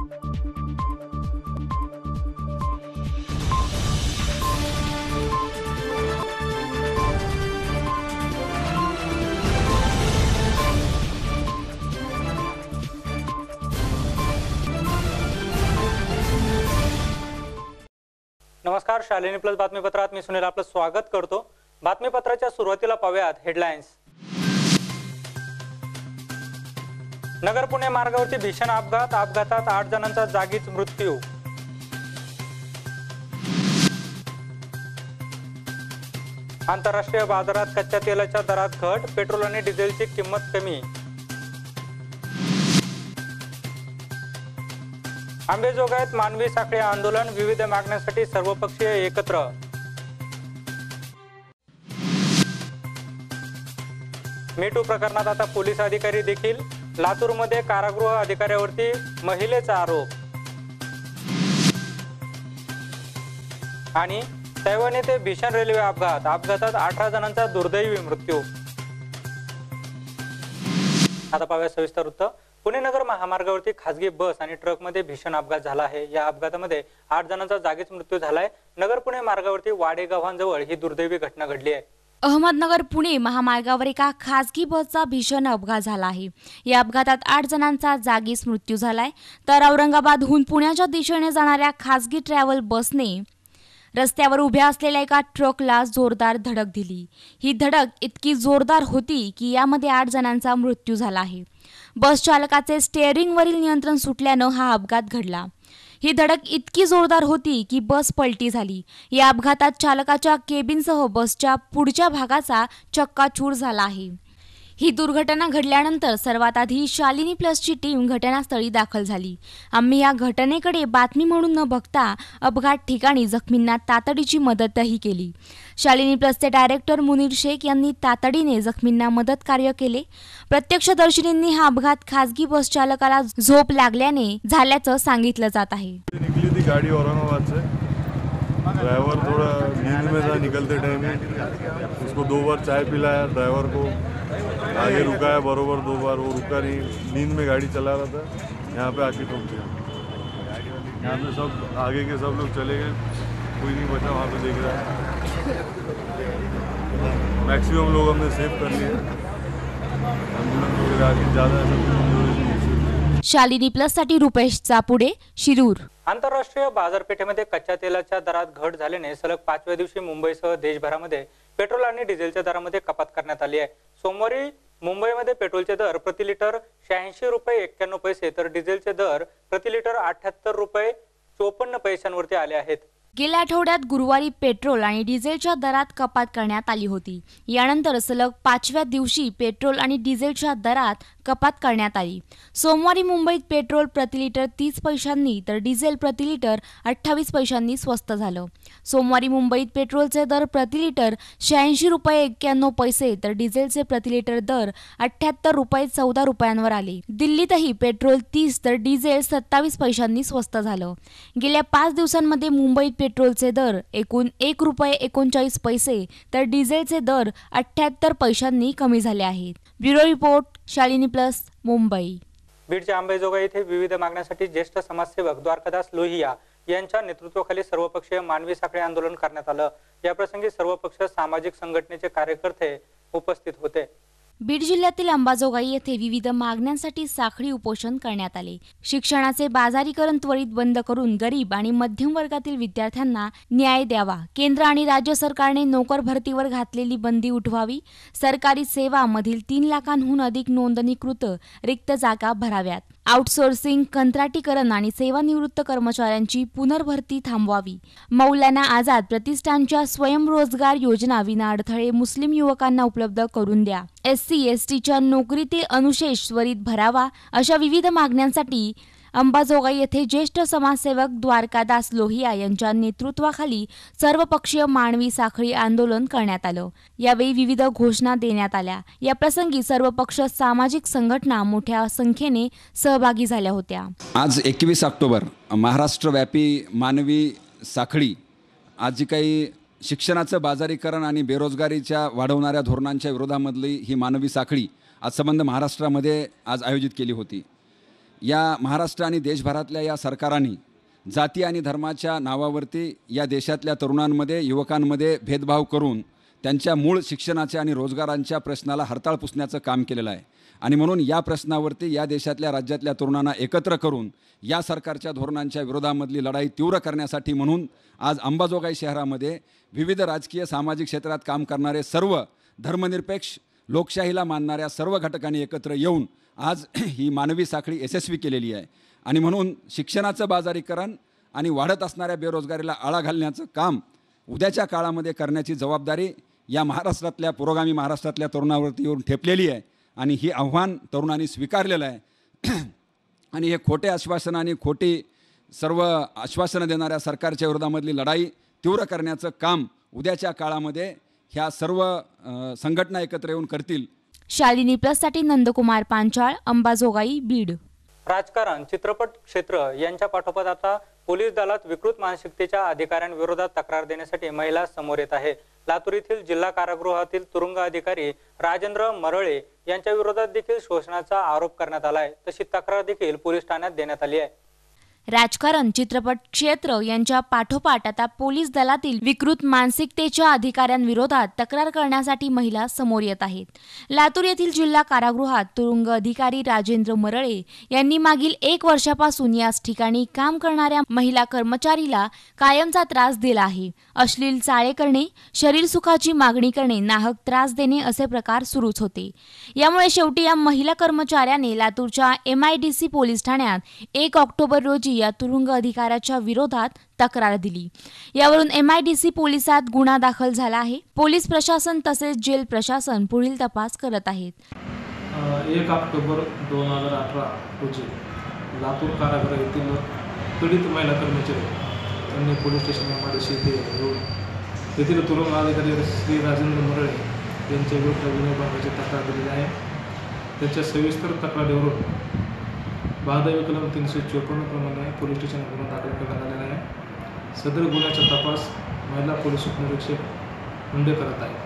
नमस्कार, शालिनी प्लस बातमीपत्रात मी सुनील आपलं स्वागत करतो। बातमीपत्राच्या सुरुवातीला पाहूयात हेडलाईन्स। नगर पुणे मार्गावरती भीषण अपघातात 8 जणांचा जागीच मृत्यू। आंतरराष्ट्रीय बाजारात कच्च्या तेलाच्या दरात घट, पेट्रोल आणि डिझेलची किंमत कमी। अंबाजोगाईत मानवी साखळी आंदोलन, विविध मागण्यांसाठी सर्वपक्षीय एकत्र। मीटू प्रकरणात आता पोलीस अधिकारी देखील, लातूरमध्ये कारागृह अधिकाऱ्यावरती महिलेचा आरोप। आणि तैवान येथे भीषण रेल्वे अपघातात 18 जणांचा दुर्दैवी मृत्यू। आता पाहूया सविस्तर वृत्त। पुणे नगर महामार्गावरती खासगी बस आणि ट्रकमध्ये भीषण अपघात झाला आहे। या अपघातामध्ये 8 जणांचा जागीच मृत्यू झालाय। नगर पुणे मार्गावरती वाडेगावांजवळ ही दुर्दैवी घटना घडली आहे। अहमदनगर पुणे महामार्गावर एका खासगी बसचा भीषण अपघात झाला आहे। या अपघातात 8 जणांचा जागीच मृत्यू झालाय, तर औरंगाबादहून पुण्याच्या दिशेने जाणाऱ्या खासगी ट्रॅव्हल बसने रस्त्यावर उभ्या असलेल्या एका ट्रकला जोरदार धडक दिली। ही धडक इतकी जोरदार होती की यामध्ये 8 जणांचा मृत्यू झाला आहे। बस चालकाचे स्टीअरिंगवरील नियंत्रण सुटल्यानं हा अपघात घडला। ही धडक इतकी जोरदार होती की बस पलटी झाली। या अपघातात चालकाच्या केबिनसह बसच्या पुढच्या भागाचा चक्काचूर झाला आहे। ही दुर्घटना घडल्यानंतर सर्वात आधी शालिनी प्लसची टीम घटनास्थळी दाखल झाली। आम्ही या घटनेकडे बातमी म्हणून न बघता अपघात ठिकाणी जखमींना तातडीची मदतही केली। शालिनी प्लसचे डायरेक्टर मुनीर शेख यांनी तातडीने जखमींना मदत कार्य केले। प्रत्यक्षदर्शींनी हा अपघात खासगी बस चालकाला झोप लागल्याने झाल्याचं सांगितलं जात आहे। निकली थी गाड़ी औरंगाबाद से, ड्राइवर थोड़ा नींद में था निकलते टाइम में, उसको 2 बार चाय पिलाया, ड्राइवर को आगे रुकाया बरोबर 2 बार, वो रुका नहीं, नींद में गाड़ी चला रहा था, यहाँ पे आके ठोक दिया। यहाँ पे सब आगे के सब लोग चले गए, कोई नहीं बचा वहाँ पे देख रहा है। मैक्सिमम लोग हमने सेव कर लिए, एम्बुलेंस वगैरह आगे ज़्यादा। शालिनी प्लस साठी रुपेश चापुडे, शिरूर। आंतरराष्ट्रीय बाजारपेठेमध्ये कच्च्या तेलाच्या दरात घट झाल्याने सलग 5व्या दिवशी मुंबईसह देशभरामध्ये पेट्रोल आणि डिझेलच्या दरामध्ये कपात करण्यात आली आहे। सोमवारी मुंबईमध्ये पेट्रोलचे दर प्रति लिटर 86 रुपये 91 पैसे तर डिझेलचे दर प्रति लिटर 78 रुपये 54 पैशांवरती आले आहेत। गेल्या आठवड्यात गुरुवारी पेट्रोल आणि डिझेलच्या दरात कपात करण्यात आली होती। यानंतर सलग 5व्या दिवशी पेट्रोल आणि डिझेलच्या दरात कपात करण्यात आली। सोमवारी मुंबईत पेट्रोल प्रति लिटर 30 पैशांनी तर डिझेल प्रति लिटर 28 पैशांनी स्वस्त झालं। सोमवारी मुंबईत पेट्रोलचे दर प्रति लिटर 86 रुपये 91 पैसे तर डिझेलचे प्रति लिटर दर 78 रुपये 14 रुपयांवर आले। दिल्लीतही पेट्रोल 30 तर डिझेल 27 पैशांनी स्वस्त झालं। गेल्या 5 दिवसांमध्ये मुंबईत पेट्रोलचे दर एकूण 1 रुपये 39 पैसे तर डिझेलचे दर 78 पैशांनी कमी झाले आहेत। Bureau report, Shalini plus, Mumbai. बीडच्या अंबाजोगाई येथे विविध मागण्यांसाठी ज्येष्ठ समाजसेवक द्वारकादास लोहिया यांच्या नेतृत्वाखाली सर्वपक्षीय मानवी साखळी आंदोलन करण्यात आलं। या प्रसंगी सर्वपक्ष सामाजिक संघटनेचे कार्यकर्ते उपस्थित होते। बीड जिल्ह्यातील अंबाजोगाई येथे विविध मागण्यांसाठी साखळी उपोषण करण्यात आले। शिक्षणाचे बाजारीकरण त्वरित बंद करून गरीब आणि मध्यम वर्गातील विद्यार्थ्यांना न्याय द्यावा। केंद्र आणि राज्य सरकारने नोकर भरतीवर घातलेली बंदी उठवावी। सरकारी सेवा मधील 3 लाखांहून अधिक नोंदणीकृत रिक्त जागा भराव्यात। आउटसोर्सिंग, कंत्राटीकरण आणि सेवानिवृत्त कर्मचाऱ्यांची पुनर्भरती थांबवावी। मौलाना आझाद प्रतिष्ठानच्या स्वयंरोजगार योजना विनाअडथळे मुस्लिम युवकांना उपलब्ध करून द्या। SC/STच्या नोकरीतील अनुशेष त्वरित भरावा। अशा विविध मागण्यांसाठी अंबाजोगाई येथे ज्येष्ठ समाजसेवक द्वारकादास लोहिया यांच्या नेतृत्वाखाली सर्वपक्षीय मानवी साखळी आंदोलन करण्यात आलं। यावेळी विविध घोषणा देण्यात आल्या। या प्रसंगी सर्वपक्ष सामाजिक संघटना मोठ्या संख्येने सहभागी झाल्या होत्या। आज 21 ऑक्टोबर महाराष्ट्रव्यापी मानवी साखळी, आज जी काही शिक्षणाचं बाजारीकरण आणि बेरोजगारीच्या वाढवणाऱ्या धोरणांच्या विरोधामधली ही मानवी साखळी आज संबंध महाराष्ट्रामध्ये आज आयोजित केली होती। या महाराष्ट्र आणि देशभरातल्या या सरकारांनी जाती आणि धर्माच्या नावावरती या देशातल्या तरुणांमध्ये युवकांमध्ये भेदभाव करून त्यांच्या मूळ शिक्षणाच्या आणि रोजगारांच्या प्रश्नाला हरताळ पुसण्याचं काम केलेलं आहे. आणि म्हणून या प्रश्नावरती या देशातल्या राज्यातल्या तरुणांना एकत्र करून या सरकारच्या धोरणांच्या विरोधामधली लढाई तीव्र करण्यासाठी म्हणून आज अंबाजोगाई शहरामध्ये विविध राजकीय सामाजिक क्षेत्रात काम करणारे सर्व धर्मनिरपेक्ष लोकशाहीला मानणाऱ्या सर्व घटकांनी एकत्र येऊन आज ही मानवी साखळी यशस्वी केलेली आहे. आणि म्हणून शिक्षणाचं बाजारीकरण आणि वाढत असणाऱ्या बेरोजगारीला आळा घालण्याचं काम उद्याच्या काळामध्ये करण्याची जबाबदारी या महाराष्ट्रातल्या पुरोगामी महाराष्ट्रातल्या तरुणावरती येऊन ठेपलेली आहे. आणि ही आव्हान तरुणांनी स्वीकारलेलं आहे. आणि हे खोटे आश्वासनं आणि खोटी सर्व आश्वासनं देणाऱ्या सरकारच्या विरोधामधली लढाई तीव्र करण्याचं काम उद्याच्या काळामध्ये ह्या सर्व संघटना एकत्र येऊन करतील. शालिनी प्लससाठी नंदकुमार पांचाळ, अंबाजोगाई, बीड. राजकारण, चित्रपट क्षेत्र यांच्या पाठोपाठ आता पोलीस दलात विकृत मानसिकतेच्या अधिकाऱ्यांविरोधात तक्रार देण्यासाठी महिला समोर येत आहे. लातूर येथील जिल्हा कारागृहातील तुरुंग अधिकारी राजेंद्र मरळे यांच्या विरोधात देखील शोषणाचा आरोप करण्यात आला आहे. तशी तक्रार देखील पोलीस ठाण्यात देण्यात आली आहे. राजकारण, चित्रपट क्षेत्र यांच्या पाठोपाठ आता पोलीस दलातील विकृत मानसिकतेच्या अधिकाऱ्यांविरोधात तक्रार करण्यासाठी महिला समोर येत आहेत. लातूर येथील जिल्हा कारागृहात तुरुंग अधिकारी राजेंद्र मरळे यांनी मागील 1 वर्षापासून याच ठिकाणी काम करणाऱ्या महिला कर्मचारीला कायमचा त्रास दिला आहे. अश्लील चाळे करणे, शरीर सुखाची मागणी करणे, नाहक त्रास देणे असे प्रकार सुरूच होते. यामुळे शेवटी या महिला कर्मचाऱ्याने लातूरच्या MIDC पोलीस ठाण्यात 1 ऑक्टोबर रोजी या तुरुंग अधिकाऱ्याच्या विरोधात तक्रार दिली. यावरून MIDC पोलिसात गुन्हा दाखल झाला आहे. पोलीस प्रशासन तसेच जेल प्रशासन पुढील तपास करत आहेत. 1 ऑक्टोबर 2018 रोजी लातूर कारागृह येथील पीडित महिला कर्मचारी त्यांनी पोलीस स्टेशन MIDC येऊन येथील तुरुंग अधिकारी श्री राजेंद्र मरळे यांच्या विरुद्ध गुन्हे विभागाची तक्रार दिलेली आहे. त्याच्या सविस्तर तक्रारीवरून भादवी कलम 354 प्रमाणे पोलीस स्टेशन गुन्हा दाखल करण्यात आलेला आहे. सदर गुन्ह्याचा तपास महिला पोलीस उपनिरीक्षक लोंढे करत आहेत.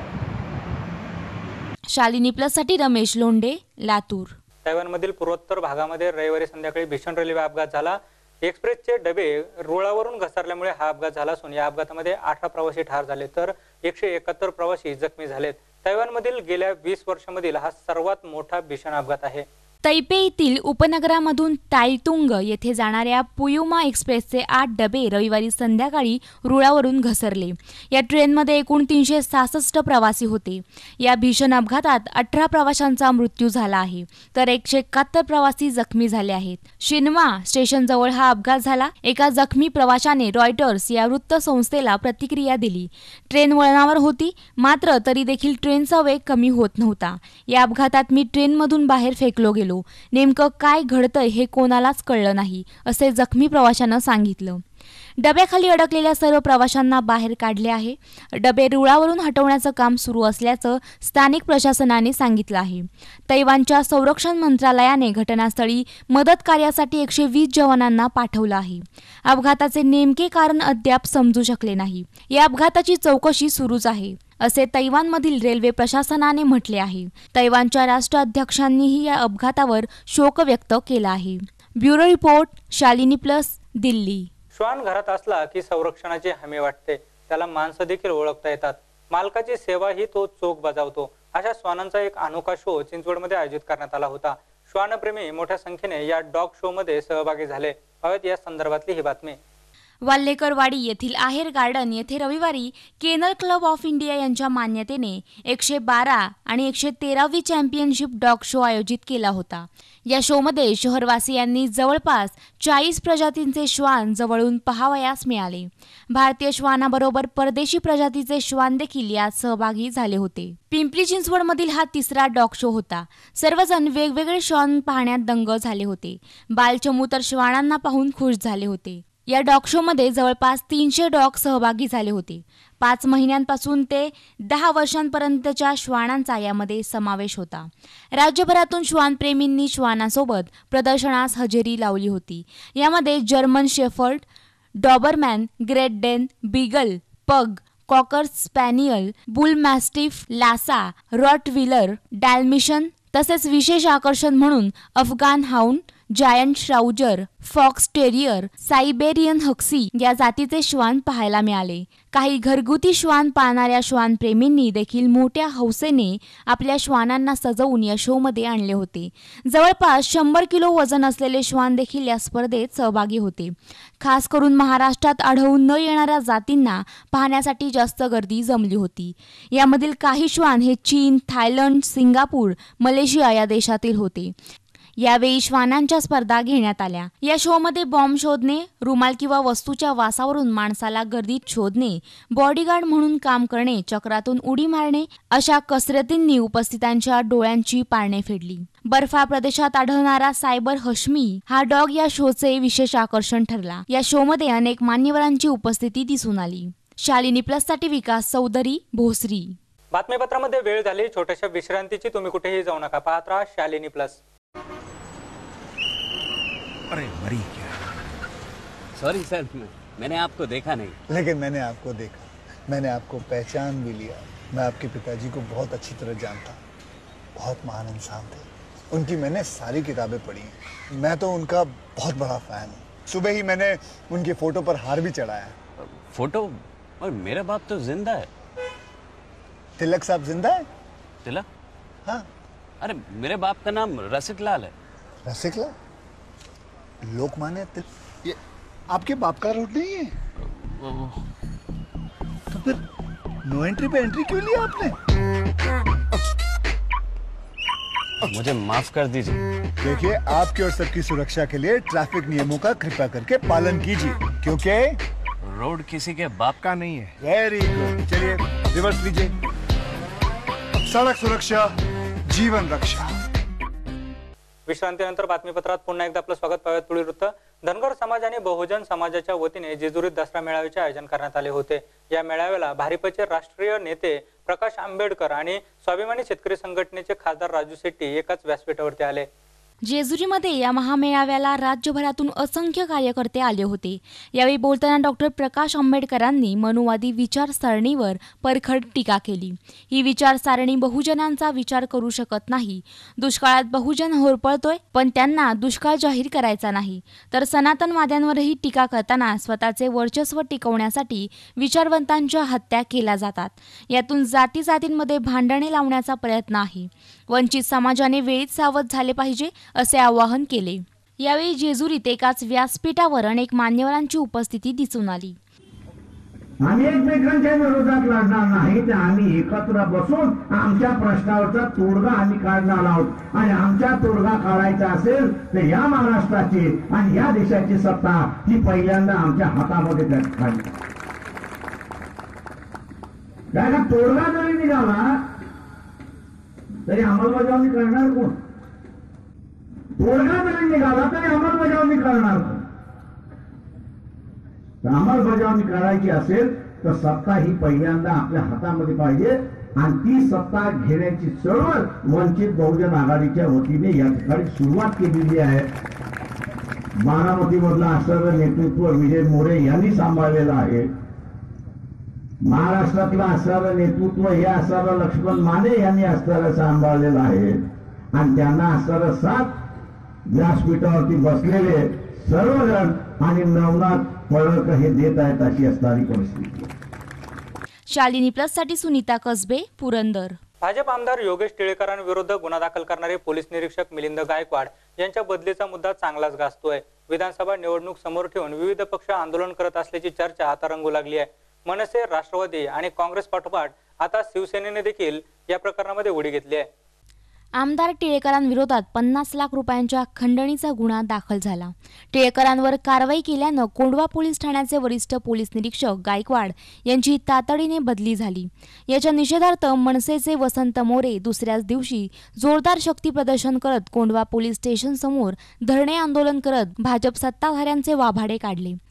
शालिनी प्लससाठी रमेश लोंढे, लातूर. तैवानमधील पूर्वोत्तर भागामध्ये रविवारी संध्याकाळी भीषण रेल्वे अपघात झाला. एक्सप्रेसचे डबे रुळावरून घसरल्यामुळे हा अपघात झाला असून या अपघातामध्ये 18 प्रवासी ठार झाले तर 171 प्रवासी जखमी झालेत. तैवानमधील गेल्या 20 वर्षांमधील हा सर्वात मोठा भीषण अपघात आहे. तैपेईतील उपनगरामधून ताईतुंग येथे जाणाऱ्या पुयुमा एक्सप्रेसचे 8 डबे रविवारी संध्याकाळी रुळावरून घसरले. या ट्रेनमध्ये एकूण 366 प्रवासी होते. या भीषण अपघातात 18 प्रवाशांचा मृत्यू झाला आहे तर 171 प्रवासी जखमी झाले आहेत. शिन्वा स्टेशनजवळ हा अपघात झाला. एका जखमी प्रवाशाने रॉयटर्स या वृत्तसंस्थेला प्रतिक्रिया दिली. ट्रेन वळणावर होती मात्र तरी देखील ट्रेनचा वेग कमी होत नव्हता. या अपघातात मी ट्रेनमधून बाहेर फेकलो गेलो. नेमकं काय घडतंय हे कोणालाच कळलं नाही असे जखमी प्रवाशानं सांगितलं. डब्याखाली अडकलेल्या सर्व प्रवाशांना बाहेर काढले आहे. डबे रुळावरून हटवण्याचं काम सुरू असल्याचं स्थानिक प्रशासनाने सांगितलं आहे. तैवानच्या संरक्षण मंत्रालयाने घटनास्थळी मदत कार्यासाठी 120 जवानांना पाठवलं आहे. अपघाताचे नेमके कारण अद्याप समजू शकले नाही. या अपघाताची चौकशी सुरूच आहे असे तैवानमधील रेल्वे प्रशासनाने म्हटले आहे. तैवानच्या राष्ट्राध्यक्षांनीही या अपघातावर शोक व्यक्त केला आहे. Bureau report, Shalini plus, Delhi. श्वान घरात असला की संरक्षणाची हमी वाटते. त्याला माणसं देखील ओळखता येतात. मालकाची सेवाही तो चोख बजावतो. अशा श्वानांचा एक अनोखा शो चिंचवडमध्ये आयोजित करण्यात आला होता. श्वानप्रेमी मोठ्या संख्येने या डॉग शो मध्ये सहभागी झाले. पाहूयात या संदर्भातली ही बातमी. वाल्हेकरवाडी येथील आहेर गार्डन येथे रविवारी केनल क्लब ऑफ इंडिया यांच्या मान्यतेने 112 आणि 113वी चॅम्पियनशिप डॉग शो आयोजित केला होता. या शोमध्ये शहरवासियांनी जवळपास 40 प्रजातींचे श्वान जवळून पाहावयास मिळाले. भारतीय श्वानाबरोबर परदेशी प्रजातीचे श्वान देखील यात सहभागी झाले होते. पिंपरी चिंचवडमधील हा 3रा डॉग शो होता. सर्वजण वेगवेगळे श्वान पाहण्यात दंग झाले होते. बालचमू तर श्वानांना पाहून खुश झाले होते. या डॉग शोमध्ये जवळपास 300 डॉग सहभागी झाले होते. 5 महिन्यांपासून ते 10 वर्षांपर्यंतच्या श्वानांचा यामध्ये समावेश होता. राज्यभरातून श्वानप्रेमींनी श्वानांसोबत प्रदर्शनास हजेरी लावली होती. यामध्ये German shepherd, Dobermann, Great Dane, beagle, pug, cocker spaniel, bull mastiff, Lhasa, rottweiler, Dalmatian तसेच विशेष आकर्षण म्हणून Afghan hound, giant schnauzer, fox terrier, Siberian हक्सी या जातीचे श्वान पाहायला मिळाले. काही घरगुती श्वान पाळणाऱ्या श्वानप्रेमींनी देखील मोठ्या हौसेने आपल्या श्वानांना सजवून या शोमध्ये आणले होते. जवळपास 100 किलो वजन असलेले श्वान देखील या स्पर्धेत सहभागी होते. खास करून महाराष्ट्रात आढळून न येणाऱ्या जातींना पाहण्यासाठी जास्त गर्दी जमली होती. यामधील काही श्वान हे चीन, थायलंड, सिंगापूर, मलेशिया या देशातील होते. यावेळी श्वानांच्या स्पर्धा घेण्यात आल्या. या शोमध्ये बॉम्ब शोधणे, रुमाल किंवा वस्तूच्या वासावरून माणसाला गर्दीत शोधणे, बॉडीगार्ड म्हणून काम करणे, चक्रातून उडी मारणे अशा कसरतींनी उपस्थितांच्या डोळ्यांची पारणे फेडली. बर्फाळ प्रदेशात आढळणारा सायबर हशमी हा डॉग या शोचे विशेष आकर्षण ठरला. या शोमध्ये अनेक मान्यवरांची उपस्थिती दिसून आली. शालिनी प्लससाठी विकास चौधरी, भोसरी. बातमीपत्रामध्ये वेळ झाली छोट्याशा विश्रांतीची. तुम्ही कुठेही जाऊ नका, पाहत राहा शालिनी प्लस. अरे मरी क्या? सॉरी सर, मैंने आपको देखा नहीं. लेकिन मैंने आपको देखा, मैंने आपको पहचान भी लिया. मैं आपके पिताजी को बहुत अच्छी तरह जानता. बहुत महान इंसान थे. उनकी मैंने सारी किताबें पढ़ी हैं. मैं तो उनका बहुत बड़ा फैन हूँ. सुबह ही मैंने उनके फोटो पर हार भी चढ़ाया. फोटो? और मेरा बाप तो जिंदा है. तिलक साहब जिंदा है? तिलक? हाँ. अरे मेरे बाप का नाम रसिक लाल है. रसिक लाल? लोकमान्य तिलक? ये आपके बाप का रोड नहीं है? तो फिर नो एंट्री पे एंट्री क्यों लिया आपने? मुझे माफ कर दीजिए. देखिए, आपकी और सबकी सुरक्षा के लिए ट्रैफिक नियमों का कृपया करके पालन कीजिए, क्योंकि रोड किसी के बाप का नहीं है. Very good. चलिए रिवर्स लीजिए. सड़क सुरक्षा, जीवन रक्षा. विश्रांतीनंतर बातमीपत्रात पुन्हा एकदा आपलं स्वागत. पाहूयात पुढील वृत्त. धनगर समाज आणि बहुजन समाजाच्या वतीने जेजुरीत दसरा मेळाव्याचे आयोजन करण्यात आले होते. या मेळाव्याला भारिपचे राष्ट्रीय नेते प्रकाश आंबेडकर आणि स्वाभिमानी शेतकरी संघटनेचे खासदार राजू शेट्टी एकाच व्यासपीठावरती आले. जेजुरीमध्ये या महामेळाव्याला राज्यभरातून असंख्य कार्यकर्ते आले होते. यावेळी बोलताना डॉक्टर प्रकाश आंबेडकरांनी मनुवादी विचारसरणीवर परखड टीका केली. ही विचारसरणी बहुजनांचा विचार करू शकत नाही. दुष्काळात बहुजन होरपळतोय, पण त्यांना दुष्काळ जाहीर करायचा नाही. तर सनातनवाद्यांवरही टीका करताना स्वतःचे वर्चस्व टिकवण्यासाठी विचारवंतांच्या हत्या केल्या जातात. यातून जातींमध्ये भांडणे लावण्याचा प्रयत्न आहे. वंचित समाजाने वेळीच सावध झाले पाहिजे असे आवाहन केले. यावेळी जेजुरीत एकाच व्यासपीठावर अनेक मान्यवरांची उपस्थिती दिसून आली. आम्ही एकमेकांच्या विरोधात लढणार नाही, तर आम्ही एकत्र बसून आमच्या प्रश्नावरचा तोडगा आम्ही काढणार आहोत. आणि आमच्या तोडगा काढायचा असेल तर या महाराष्ट्राची आणि या देशाची सत्ता ही पहिल्यांदा आमच्या हातामध्ये काढली. कारण तोडगा जरी निघाला तरी अंमलबजावणी करणार कोण? तोडगा जरी निघाला तरी अंमलबजावणी करणार कोण? अंमलबजावणी करायची असेल तर सत्ता ही पहिल्यांदा आपल्या हातामध्ये पाहिजे. आणि ती सत्ता घेण्याची चळवळ वंचित बहुजन आघाडीच्या वतीने या ठिकाणी सुरुवात केलेली आहे. बारामतीमधलं असणारं नेतृत्व विजय मोरे यांनी सांभाळलेलं आहे. महाराष्ट्रातलं असणारं नेतृत्व हे असणारं लक्ष्मण माने यांनी असणारं सांभाळलेलं आहे. आणि त्यांना असणारं साथ व्यासपीठावरती बसलेले सर्वजण आणि नवनाथ पळक हे देत आहेत अशी असणारी परिस्थिती. शालिनी प्लससाठी सुनीता कसबे, पुरंदर. भाजप आमदार योगेश टिळेकरांविरुद्ध गुन्हा दाखल करणारे पोलीस निरीक्षक मिलिंद गायकवाड यांच्या बदलीचा मुद्दा चांगलाच गाजतोय. विधानसभा निवडणूक समोर ठेवून विविध पक्ष आंदोलन करत असल्याची चर्चा आता रंगू लागली आहे. मनसे, राष्ट्रवादी आणि काँग्रेस पाठोपाठ आता शिवसेनेने देखील या प्रकरणामध्ये उडी घेतली आहे. आमदार टिळेकरांविरोधात 50 लाख रुपयांच्या खंडणीचा गुन्हा दाखल झाला. टिळेकरांवर कारवाई केल्यानं कोंढवा पोलीस ठाण्याचे वरिष्ठ पोलीस निरीक्षक गायकवाड यांची तातडीने बदली झाली. याच्या निषेधार्थ मनसेचे वसंत मोरे दुसऱ्याच दिवशी जोरदार शक्ती प्रदर्शन करत कोंढवा पोलीस स्टेशन समोर धरणे आंदोलन करत भाजप सत्ताधाऱ्यांचे वाभाडे काढले.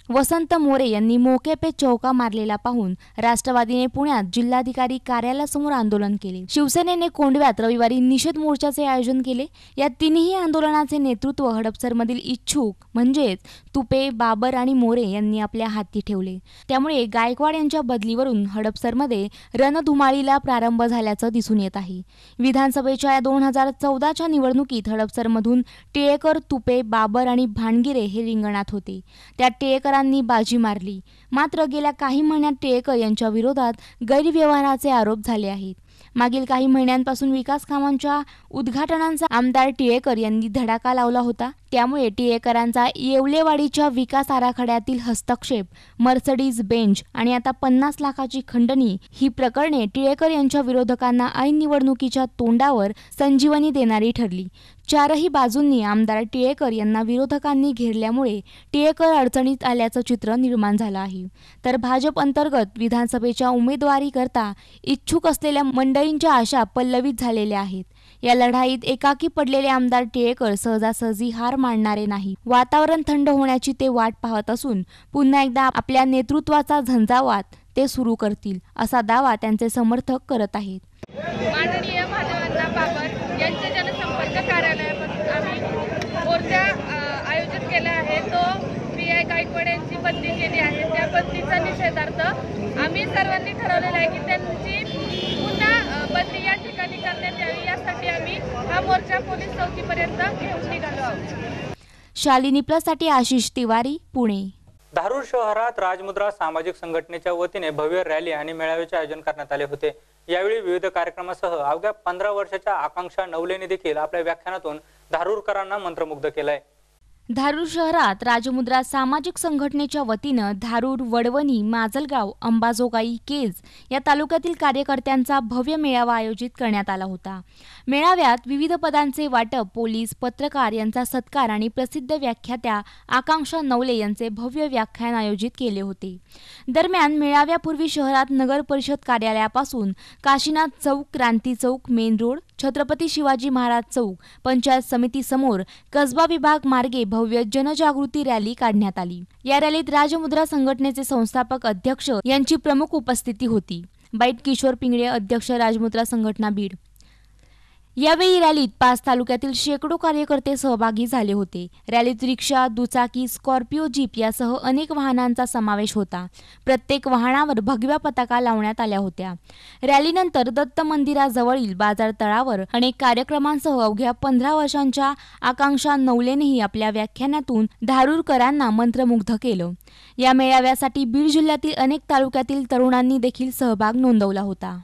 वसंत मोरे यांनी मोके पे चौका मारलेला पाहून राष्ट्रवादीने पुण्यात जिल्हाधिकारी कार्यालयासमोर आंदोलन केले. शिवसेनेने कोंडव्यात रविवारी निषेध मोर्चाचे आयोजन केले. या तिन्ही आंदोलनाचे नेतृत्व हडपसरमधील इच्छुक म्हणजेच तुपे, बाबर आणि मोरे यांनी आपल्या हाती ठेवले. त्यामुळे गायकवाड यांच्या बदलीवरून हडपसरमध्ये रणधुमाळीला प्रारंभ झाल्याचं दिसून येत आहे. विधानसभेच्या 2014च्या निवडणुकीत हडपसरमधून टिळेकर, तुपे, बाबर आणि भानगिरे हे रिंगणात होते. त्या टिळेकरांनी बाजी मारली. मात्र गेल्या काही महिन्यात टिळेकर यांच्या विरोधात गैरव्यवहाराचे आरोप झाले आहेत. मागील काही महिन्यांपासून विकास कामांच्या उद्घाटनांचा आमदार टिळेकर यांनी धडाका लावला होता. त्यामुळे टिळेकरांचा येवलेवाडीच्या विकास आराखड्यातील हस्तक्षेप, मर्सडीज बेंच आणि आता 50 लाखाची खंडणी ही प्रकरणे टिळेकर यांच्या विरोधकांना ऐन निवडणुकीच्या तोंडावर संजीवनी देणारी ठरली. चारही बाजूंनी आमदार टिळेकर यांना विरोधकांनी घेरल्यामुळे टिळेकर अडचणीत आल्याचं चित्र निर्माण झालं आहे. तर भाजप अंतर्गत विधानसभेच्या उमेदवारीकरता इच्छुक असलेल्या मंडळींच्या आशा पल्लवित झालेल्या आहेत. या लढाईत एकाकी पडलेले आमदार टिळेकर सहजासहजी हार मानणारे नाही. वातावरण थंड होण्याची ते वाट पाहत असून पुन्हा एकदा आपल्या नेतृत्वाचा झंझावात ते सुरू करतील असा दावा त्यांचे समर्थक करत आहेत. माननीय महादेवांना बाबर यांच्या जनसंपर्क कार्यालयापासून आम्ही मोर्चा आयोजित केला आहे. तो PI गायकवाड यांची बदली केली आहे. त्या बदलीचा निषेधार्थ आम्ही सर्वांनी ठरवलेलं आहे की त्यांची पुन्हा बदली या ठिकाणी करण्यात यावी. यासाठी आम्ही हा मोर्चा पोलीस चौकीपर्यंत घेऊन निघालो आहोत. शालिनी प्लससाठी आशिष तिवारी, पुणे. धारूर शहरात राजमुद्रा सामाजिक संघटनेच्या वतीने भव्य रॅली आणि मेळाव्याचे आयोजन करण्यात आले होते. यावेळी विविध कार्यक्रमासह अवघ्या 15 वर्षाच्या आकांक्षा नवलेने देखील आपल्या व्याख्यानातून धारूरकरांना मंत्रमुग्ध केलंय. धारूर शहरात राजमुद्रा सामाजिक संघटनेच्या वतीनं धारूर, वडवणी, माजलगाव, अंबाजोगाई, केज या तालुक्यातील कार्यकर्त्यांचा भव्य मेळावा आयोजित करण्यात आला होता. मेळाव्यात विविध पदांचे वाटप, पोलीस, पत्रकार यांचा सत्कार आणि प्रसिद्ध व्याख्यात्या आकांक्षा नवले यांचे भव्य व्याख्यान आयोजित केले होते. दरम्यान मेळाव्यापूर्वी शहरात नगर परिषद कार्यालयापासून काशीनाथ चौक, क्रांती चौक, मेन रोड, छत्रपती शिवाजी महाराज चौक, पंचायत समिती समोर कसबा विभाग मार्गे भव्य जनजागृती रॅली काढण्यात आली. या रॅलीत राजमुद्रा संघटनेचे संस्थापक अध्यक्ष यांची प्रमुख उपस्थिती होती. बाईट किशोर पिंगळे, अध्यक्ष, राजमुद्रा संघटना, बीड. यावेळी रॅलीत 5 तालुक्यातील शेकडो कार्यकर्ते सहभागी झाले होते. रॅलीत रिक्षा, दुचाकी, स्कॉर्पिओ, जीप यासह अनेक वाहनांचा समावेश होता. प्रत्येक वाहनावर भगव्या पताका लावण्यात आल्या होत्या. रॅलीनंतर दत्त मंदिराजवळील बाजार तळावर अनेक कार्यक्रमांसह अवघ्या 15 वर्षांच्या आकांक्षा नवलेनेही आपल्या व्याख्यानातून धारूरकरांना मंत्रमुग्ध केलं. या मेळाव्यासाठी बीड जिल्ह्यातील अनेक तालुक्यातील तरुणांनी देखील सहभाग नोंदवला होता.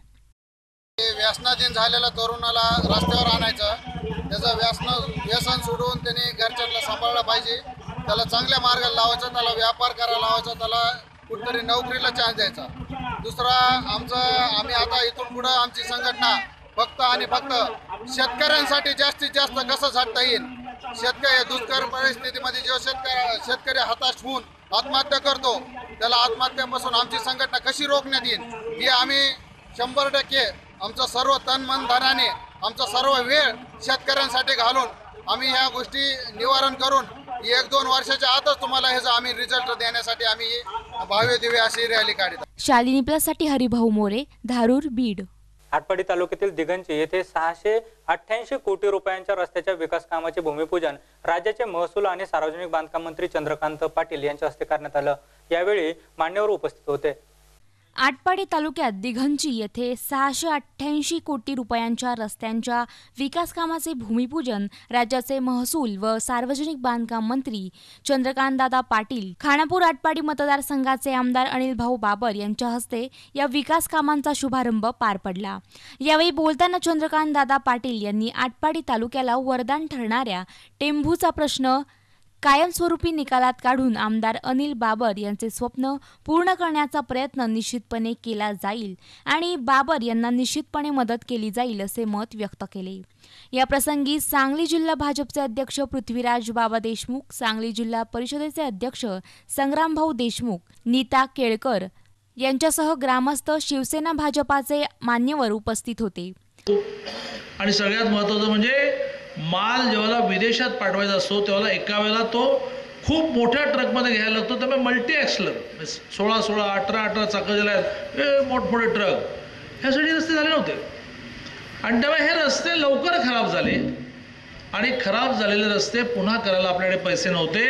व्यसनाधीन झालेल्या तरुणाला रस्त्यावर आणायचं, त्याचं व्यसन सोडून त्याने घरच्यांना सांभाळलं पाहिजे, त्याला चांगल्या मार्गाला लावायचं, त्याला व्यापार करायला लावायचा, त्याला कुठेतरी नोकरीला चान्स द्यायचा. दुसरा आम्ही आता इथून पुढं आमची संघटना फक्त आणि फक्त शेतकऱ्यांसाठी जास्तीत जास्त कसं झटता येईल. शेतकरी दुष्काळ परिस्थितीमध्ये जो शेतकरी हताश होऊन आत्महत्या करतो, त्याला आत्महत्यापासून आमची संघटना कशी रोखण्यात येईल ही आम्ही 100% आमचं सर्व तन मन धनाने, आमचा सर्व वेळ शेतकऱ्यांसाठी घालून आम्ही ह्या गोष्टी निवारण करून 1-2 वर्षाच्या आतच तुम्हाला हे आम्ही रिझल्ट देण्यासाठी आम्ही भावे दिवे अशी रॅली काढतो. शालिनी प्लससाठी हरिभाऊ मोरे, धारूर, बीड. आटपाडी तालुक्यातील दिगंची येथे 688 कोटी रुपयांच्या रस्त्याच्या विकास कामाचे भूमिपूजन राज्याचे महसूल आणि सार्वजनिक बांधकाम मंत्री चंद्रकांत पाटील यांच्या हस्ते करण्यात आलं. यावेळी मान्यवर उपस्थित होते. आटपाडी तालुक्यात दिघंची येथे 688 कोटी रुपयांच्या रस्त्यांच्या विकास कामाचे भूमिपूजन राज्याचे महसूल व सार्वजनिक बांधकाम मंत्री चंद्रकांतदादा पाटील, खानापूर आटपाडी मतदारसंघाचे आमदार अनिल भाऊ बाबर यांच्या हस्ते या विकास कामांचा शुभारंभ पार पडला. यावेळी बोलताना चंद्रकांतदादा पाटील यांनी आटपाडी तालुक्याला वरदान ठरणाऱ्या टेंभूचा प्रश्न कायमस्वरूपी निकालात काढून आमदार अनिल बाबर यांचे स्वप्न पूर्ण करण्याचा प्रयत्न निश्चितपणे केला जाईल आणि बाबर यांना निश्चितपणे मदत केली जाईल असे मत व्यक्त केले. या प्रसंगी सांगली जिल्हा भाजपचे अध्यक्ष पृथ्वीराज बाबा देशमुख, सांगली जिल्हा परिषदेचे अध्यक्ष संग्रामभाऊ देशमुख, नीता केळकर यांच्यासह ग्रामस्थ, शिवसेना, भाजपाचे मान्यवर उपस्थित होते. आणि सगळ्यात महत्त्वाचं म्हणजे माल जेव्हा विदेशात पाठवायचा असतो तेव्हा एका वेळेला तो खूप मोठ्या ट्रकमध्ये घ्यायला लागतो, त्यामुळे मल्टी ॲक्सलर 16-16, 18-18 चाकं ज्याला आहेत, हे मोठमोठे ट्रक, ह्यासाठी रस्ते झाले नव्हते. आणि त्यामुळे हे रस्ते लवकर खराब झाले. आणि खराब झालेले रस्ते पुन्हा करायला आपल्याकडे पैसे नव्हते.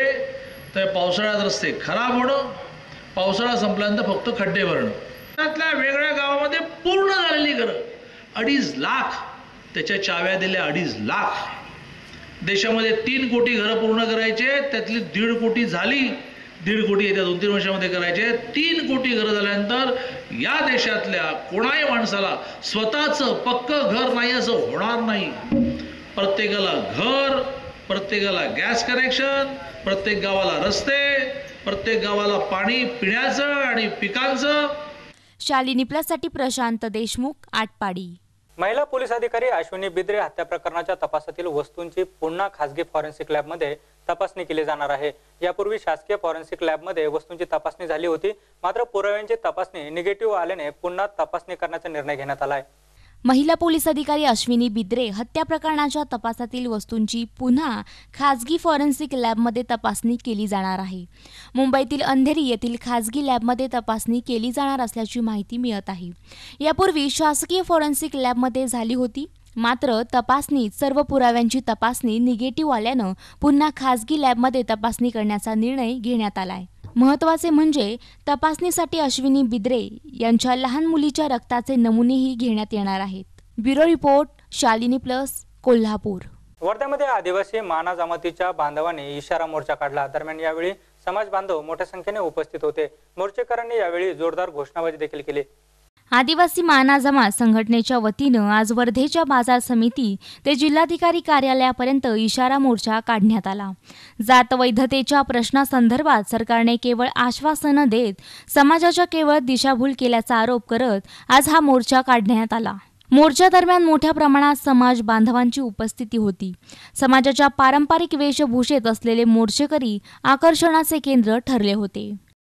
तर पावसाळ्यात रस्ते खराब होणं, पावसाळा संपल्यानंतर फक्त खड्डे भरणं. त्यातल्या वेगळ्या गावामध्ये पूर्ण झालेली घरं 2.5 लाख, त्याच्या चाव्या दिल्या 2.5 लाख. देशामध्ये 3 कोटी घरं पूर्ण करायचे, त्यातली 1.5 कोटी झाली. 1.5 कोटी येत्या 2-3 वर्षामध्ये करायचे. 3 कोटी घरं झाल्यानंतर या देशातल्या कोणाही माणसाला स्वतःचं पक्कं घर नाही असं होणार नाही. प्रत्येकाला घर, प्रत्येकाला गॅस कनेक्शन, प्रत्येक गावाला रस्ते, प्रत्येक गावाला पाणी पिण्याचं आणि पिकांचं. शालिनी प्लससाठी प्रशांत देशमुख, आटपाडी. महिला पोलीस अधिकारी अश्विनी बिद्रे हत्या प्रकरणाच्या तपासातील वस्तूंची पुन्हा खासगी फॉरेन्सिक लॅबमध्ये तपासणी केली जाणार आहे. यापूर्वी शासकीय फॉरेन्सिक लॅबमध्ये वस्तूंची तपासणी झाली होती, मात्र पुराव्यांची तपासणी निगेटिव्ह आल्याने पुन्हा तपासणी करण्याचा निर्णय घेण्यात आला आहे. महिला पोलीस अधिकारी अश्विनी बिद्रे हत्या प्रकरणाच्या तपासातील वस्तूंची पुन्हा खासगी फॉरेन्सिक लॅबमध्ये तपासणी केली जाणार आहे. मुंबईतील अंधेरी येथील खासगी लॅबमध्ये तपासणी केली जाणार असल्याची माहिती मिळत आहे. यापूर्वी शासकीय फॉरेन्सिक लॅबमध्ये झाली होती, मात्र तपासणीत सर्व पुराव्यांची तपासणी निगेटिव्ह आल्यानं पुन्हा खासगी लॅबमध्ये तपासणी करण्याचा निर्णय घेण्यात आला आहे. महत्त्वाचे म्हणजे तपासणीसाठी अश्विनी बिद्रे यांच्या लहान मुलीच्या रक्ताचे नमुनेही घेण्यात येणार आहेत. Bureau report, Shalini plus, Kolhapur. वर्ध्यामध्ये आदिवासी माना जमातीच्या बांधवांनी इशारा मोर्चा काढला. दरम्यान यावेळी समाज बांधव मोठ्या संख्येने उपस्थित होते. मोर्चेकरांनी यावेळी जोरदार घोषणाबाजी देखील केली. आदिवासी माना जमात संघटनेच्या वतीनं आज वर्धेच्या बाजार समिती ते जिल्हाधिकारी कार्यालयापर्यंत इशारा मोर्चा काढण्यात आला. जात वैधतेच्या प्रश्नासंदर्भात सरकारने केवळ आश्वासनं देत समाजाच्या केवळ दिशाभूल केल्याचा आरोप करत आज हा मोर्चा काढण्यात आला. मोर्चादरम्यान मोठ्या प्रमाणात समाज बांधवांची उपस्थिती होती. समाजाच्या पारंपरिक वेशभूषेत असलेले मोर्चेकरी आकर्षणाचे केंद्र ठरले होते.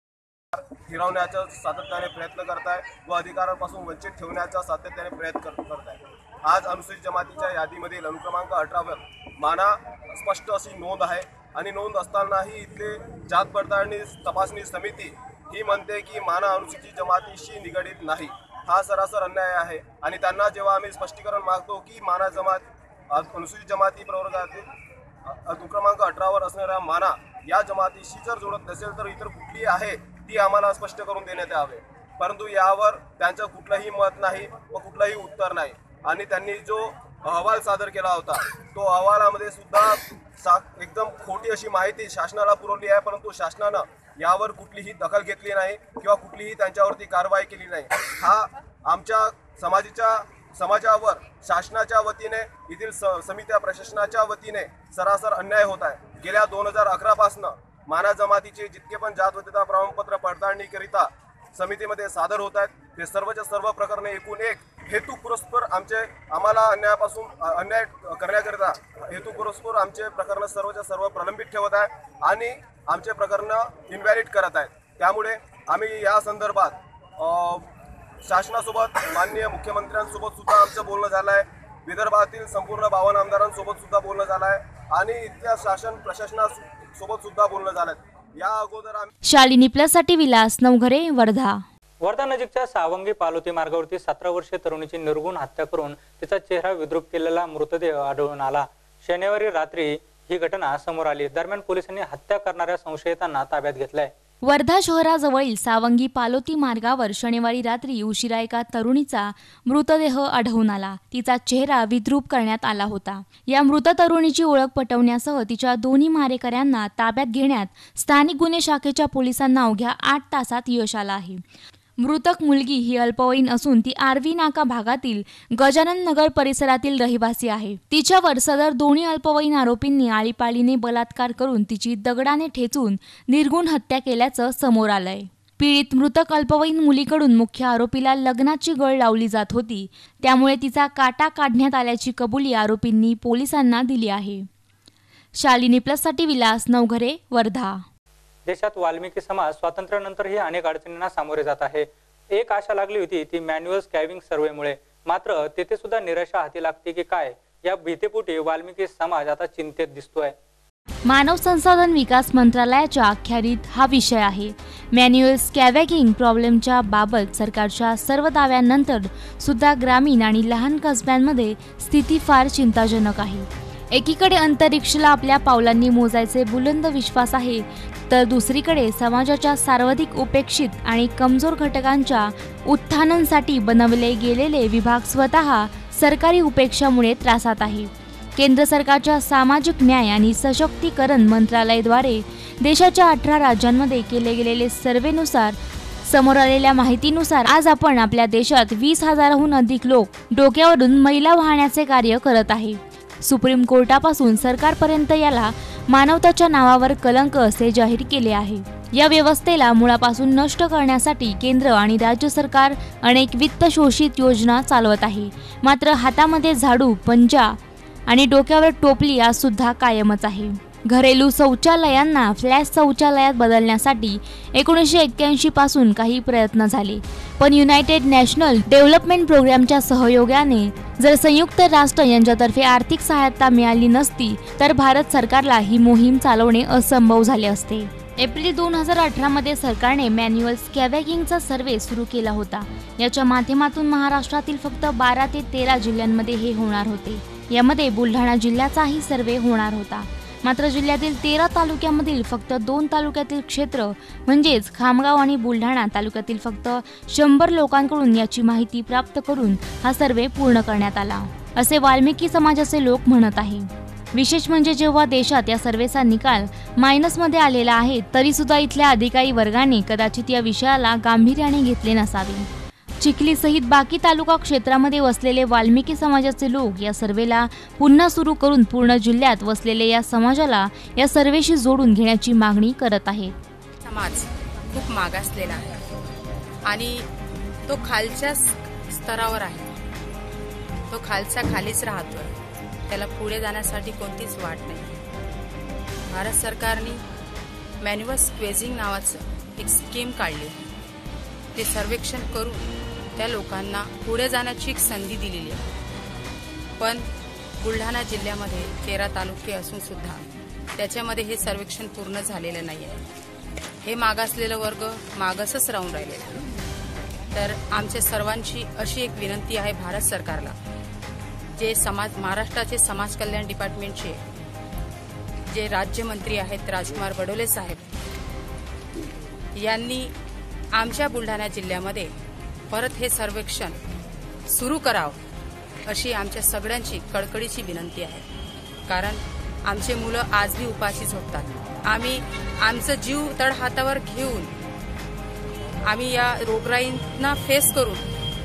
हिरावण्याचा सातत्याने प्रयत्न करताय व अधिकारांपासून वंचित ठेवण्याचा सातत्याने प्रयत्न करताय. आज अनुसूचित जमातीच्या यादीमधील अनुक्रमांक 18वर माना स्पष्ट अशी नोंद आहे आणि नोंद असतानाही इथले जात पडताळणी तपासणी समिती ही म्हणते की माना अनुसूचित जमातीशी निगडीत नाही. हा सरासर अन्याय आहे आणि त्यांना जेव्हा आम्ही स्पष्टीकरण मागतो की माना जमात अनुसूचित जमाती प्रवर्गातील अनुक्रमांक 18वर असणाऱ्या माना या जमातीशी जर जोडत नसेल तर इतर कुठली आहे ती आम्हाला स्पष्ट करून देण्यात यावे, परंतु यावर त्यांचं कुठलंही मत नाही व कुठलंही उत्तर नाही. आणि त्यांनी जो अहवाल सादर केला होता तो अहवालामध्ये सुद्धा एकदम खोटी अशी माहिती शासनाला पुरवली आहे, परंतु शासनानं यावर कुठलीही दखल घेतली नाही किंवा कुठलीही त्यांच्यावरती कारवाई केली नाही. हा आमच्या समाजावर शासनाच्या वतीने येथील समित्या प्रशासनाच्या वतीने सरासर अन्याय होत आहे. गेल्या 2011 पासून माना जमातीचे जितके पण जातवैधता प्रमाणपत्र पडताळणीकरिता समितीमध्ये सादर होत आहेत ते सर्वच्या सर्व प्रकरणे एकूण एक हेतुपुरस्पर आम्हाला अन्याय करण्याकरिता हेतुपुरस्पर आमचे प्रकरणं सर्वच्या सर्व प्रलंबित ठेवत आहे आणि आमचे प्रकरणं इनव्हॅलिड करत आहेत. त्यामुळे आम्ही या संदर्भात शासनासोबत माननीय मुख्यमंत्र्यांसोबत सुद्धा आमचं बोलणं झालं आहे. विदर्भातील संपूर्ण 52 आमदारांसोबत सुद्धा बोलणं झालं आहे आणि इथल्या शासन प्रशासनासोबत सुद्धा बोलणं झालं. या अगोदर शालिनी प्लस साठी विलास नवघरे, वर्धा. वर्धा नजीकच्या सावंगी पालोती मार्गावरती 17 वर्षीय तरुणीची निर्गुण हत्या करून तिचा चेहरा विद्रूप केलेला मृतदेह आढळून आला. शनिवारी रात्री ही घटना समोर आली. दरम्यान पोलिसांनी हत्या करणाऱ्या संशयितांना ताब्यात घेतलंय. वर्धा शहराजवळील सावंगी पालोती मार्गावर शनिवारी रात्री उशिरा एका तरुणीचा मृतदेह आढळून आला. तिचा चेहरा विद्रूप करण्यात आला होता. या मृत तरुणीची ओळख पटवण्यासह तिच्या दोन्ही मारेकऱ्यांना ताब्यात घेण्यात स्थानिक गुन्हे शाखेच्या पोलिसांना अवघ्या 8 तासात यश आलं आहे. मृतक मुलगी ही अल्पवयीन असून ती आरवी नाका भागातील गजानन नगर परिसरातील रहिवासी आहे. तिच्यावर सदर दोन्ही अल्पवयीन आरोपींनी आळीपाळीने बलात्कार करून तिची दगडाने ठेचून निर्गुण हत्या केल्याचं समोर आलंय. पीडित मृतक अल्पवयीन मुलीकडून मुख्य आरोपीला लग्नाची गळ लावली जात होती, त्यामुळे तिचा काटा काढण्यात आल्याची कबुली आरोपींनी पोलिसांना दिली आहे. शालिनी प्लससाठी विलास नवघरे, वर्धा. देशात वाल्मिकी समाज स्वातंत्र्यानंतरही अनेक अडचणींना सामोरे जात आहे. एक आशा लागली होती ती मॅन्युअल स्कॅविंग सर्व्हेमुळे, मात्र तेथे सुद्धा निराशा हाती लागते की काय या भीतीपोटी वाल्मिकी समाज आता चिंतेत दिसतोय. मानव संसाधन विकास मंत्रालयाच्या अखत्यारीत हा विषय आहे. मॅन्युअल स्कॅव्हॅगिंग प्रॉब्लेमच्या बाबत सरकारच्या सर्व दाव्यांनंतर सुद्धा ग्रामीण आणि लहान कसब्यांमध्ये स्थिती फार चिंताजनक आहे. एकीकडे अंतरिक्षला आपल्या पावलांनी मोजायचे बुलंद विश्वास आहे, तर दुसरीकडे समाजाच्या सर्वाधिक उपेक्षित आणि कमजोर घटकांच्या उत्थानासाठी बनवले गेलेले विभाग स्वतः सरकारी उपेक्षामुळे त्रासात आहे. केंद्र सरकारच्या सामाजिक न्याय आणि सशक्तीकरण मंत्रालयाद्वारे देशाच्या 18 राज्यांमध्ये केले गेलेले सर्व्हेनुसार समोर आलेल्या माहितीनुसार आज आपण आपल्या देशात 20,000हून अधिक लोक डोक्यावरून मैला वाहण्याचे कार्य करत आहे. सुप्रीम कोर्टापासून सरकारपर्यंत याला मानवताच्या नावावर कलंक असे जाहीर केले आहे. या व्यवस्थेला मुळापासून नष्ट करण्यासाठी केंद्र आणि राज्य सरकार अनेक वित्त शोषित योजना चालवत आहे. मात्र हातामध्ये झाडू, पंजा आणि डोक्यावर टोपली आज सुद्धा कायमच आहे. घरेलू शौचालयांना फ्लॅश शौचालयात बदलण्यासाठी 1981 पासून काही प्रयत्न झाले, पण युनायटेड नॅशनल डेव्हलपमेंट प्रोग्रामच्या सहयोगाने जर संयुक्त राष्ट्र यांच्यातर्फे आर्थिक सहायता मिळाली नसती तर भारत सरकारला ही मोहीम चालवणे असंभव झाले असते. एप्रिल 2018 मध्ये सरकारने मॅन्युअल स्कॅव्हॅगिंगचा सर्व्हे सुरू केला होता. याच्या माध्यमातून महाराष्ट्रातील फक्त 12 ते 13 जिल्ह्यांमध्ये हे होणार होते. यामध्ये बुलढाणा जिल्ह्याचाही सर्व्हे होणार होता. मात्र जिल्ह्यातील 13 तालुक्यामधील फक्त 2 तालुक्यातील क्षेत्र म्हणजेच खामगाव आणि बुलढाणा तालुक्यातील फक्त 100 लोकांकडून याची माहिती प्राप्त करून हा सर्व्हे पूर्ण करण्यात आला, असे वाल्मिकी समाजाचे लोक म्हणत आहे. विशेष म्हणजे जेव्हा देशात या सर्व्हेचा निकाल मायनसमध्ये आलेला आहे तरी सुद्धा इथल्या अधिकारी वर्गाने कदाचित या विषयाला गांभीर्याने घेतले नसावे. चिखली सहित बाकी तालुका क्षेत्रामध्ये वसलेले वाल्मिकी समाजाचे लोक या सर्व्हेला पुन्हा सुरू करून पूर्ण जिल्ह्यात वसलेले या समाजाला या सर्व्हेशी जोडून घेण्याची मागणी करत आहेत. समाज खूप मागासलेला आहे आणि तो खालच्या स्तरावर आहे. तो खालच्या खालीच राहतोय. त्याला पुढे जाण्यासाठी कोणतीच वाट नाही. भारत सरकारने मॅन्युअल स्क्वेझिंग नावाचं एक स्कीम काढली. ते सर्वेक्षण करून त्या लोकांना पुढे जाण्याची एक संधी दिलेली आहे. पण बुलढाणा जिल्ह्यामध्ये 13 तालुके असून सुद्धा त्याच्यामध्ये हे सर्वेक्षण पूर्ण झालेलं नाही आहे. हे मागासलेलं वर्ग मागासच राहून राहिलेलं आहे. तर आमच्या सर्वांची अशी एक विनंती आहे भारत सरकारला, जे महाराष्ट्राचे समाज कल्याण डिपार्टमेंटचे जे राज्यमंत्री आहेत राजकुमार बडोले साहेब, यांनी आमच्या बुलढाणा जिल्ह्यामध्ये परत हे सर्वेक्षण सुरू करावं अशी आमच्या सगळ्यांची कळकळीची विनंती आहे. कारण आमचे मुलं आजही उपाशी झोपतात. आम्ही आमचं जीव तळहातावर घेऊन आम्ही या रोगराईंना फेस करून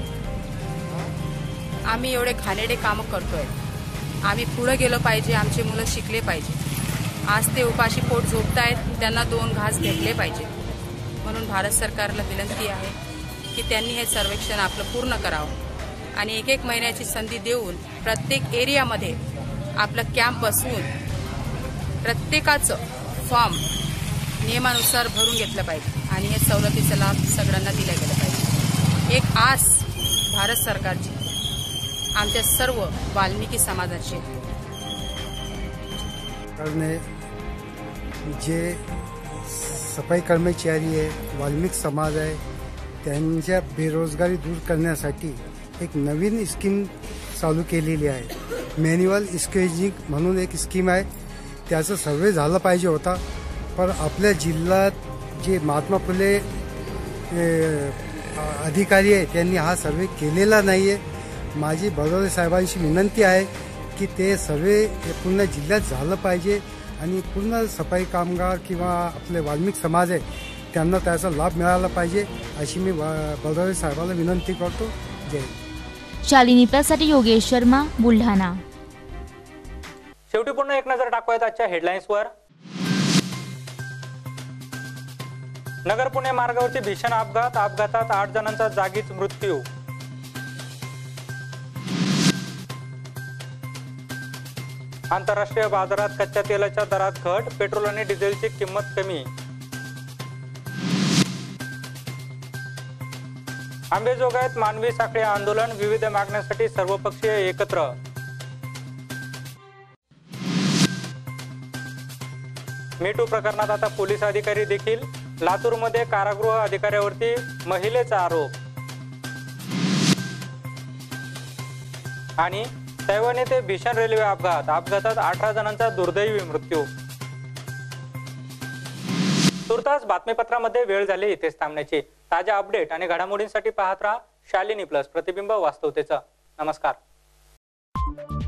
आम्ही एवढे घाणेरडे कामं करतोय. आम्ही पुढे गेलो पाहिजे. आमचे मुलं शिकले पाहिजे. आज ते उपाशी पोट झोपतायत, त्यांना 2 घास भेटले पाहिजे. म्हणून भारत सरकारला विनंती आहे की त्यांनी हे सर्वेक्षण आपलं पूर्ण करावं आणि 1-1 महिन्याची संधी देऊन प्रत्येक एरियामध्ये आपलं कॅम्प बसवून प्रत्येकाचं फॉर्म नियमानुसार भरून घेतलं पाहिजे आणि हे सवलतीचा लाभ सगळ्यांना दिला गेला पाहिजे. एक आस भारत सरकारची आमच्या सर्व वाल्मिकी समाजाची आहे. जे सफाई कर्मचारी आहे, वाल्मिक समाज आहे, त्यांच्या बेरोजगारी दूर करण्यासाठी एक नवीन स्कीम चालू केलेली आहे. मॅन्युअल स्क्वेझिंग म्हणून एक स्कीम आहे. त्याचं सर्वे झालं पाहिजे होता, पण आपल्या जिल्ह्यात जे महात्मा फुले अधिकारी आहे त्यांनी हा सर्वे केलेला नाही आहे. माझी बडोले साहेबांची विनंती आहे की ते सर्वे पूर्ण जिल्ह्यात झालं पाहिजे आणि पूर्ण सफाई कामगार किंवा आपले वाल्मिक समाज आहे त्यांना त्याचा लाभ मिळाला पाहिजे अशी मी बडोले साहेबांना विनंती करतो. जय. शालिनी प्रसाद, योगेश शर्मा, बुलढाणा. शेवटी पुन्हा एक नजर टाकूयात आजच्या हेडलाईन्सवर. नगर पुणे मार्गावरचे भीषण अपघातात 8 जणांचा जागीच मृत्यू. आंतरराष्ट्रीय बाजारात कच्च्या तेलाच्या दरात घट, पेट्रोल आणि डिझेलची किंमत कमी. आंबेजोगाईत मानवी साखळी आंदोलन, विविध मागण्यांसाठी सर्वपक्षीय एकत्र. मीटू प्रकरणात आता पोलीस अधिकारी देखील, लातूरमध्ये कारागृह अधिकाऱ्यावरती महिलेचा आरोप. आणि तैवान येथे भीषण रेल्वे अपघातात 18 जणांचा दुर्दैवी मृत्यू. तुर्तास बातमीपत्रामध्ये वेळ झाली इथेच थांबण्याची. ताज्या अपडेट आणि घडामोडींसाठी पाहत राहा शालिनी प्लस, प्रतिबिंब वास्तवतेचा. नमस्कार.